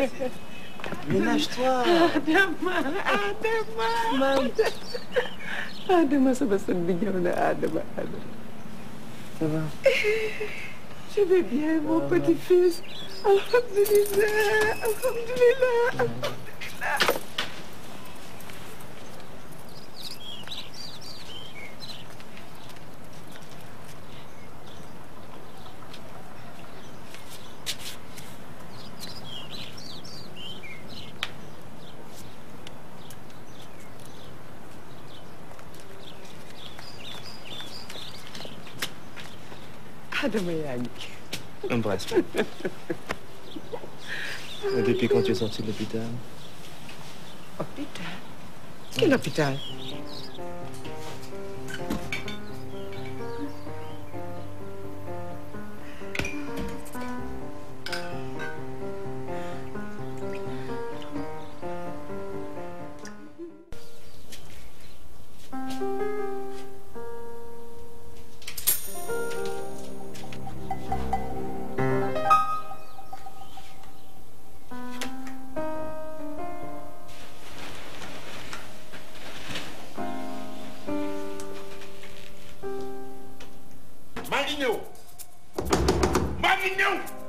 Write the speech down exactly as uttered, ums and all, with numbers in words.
Ménage-toi. Adama Adama. Adama sama sët bi ñëw na Adama Adama. Ça va? Je vais bien mon petit-fils. Alhamdulillah alhamdulillah alhamdulillah. Adama yaa ngi. Embrasse-moi. Depuis quand tu es sorti de l'hôpital? Hôpital? Quel hôpital? maa ngi ñëw maa ngi ñëw